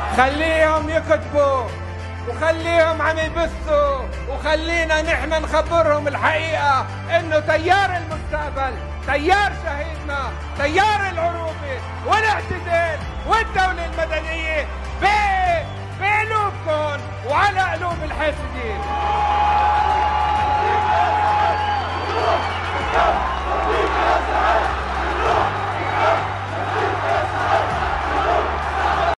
خليهم يكتبوا وخليهم عم يبثوا، وخلينا نحن نخبرهم الحقيقة انه تيار المستقبل، تيار شهيدنا، تيار العروبة والاعتدال والدولة المدنية بقلوبكم وعلى قلوب الحاسدين.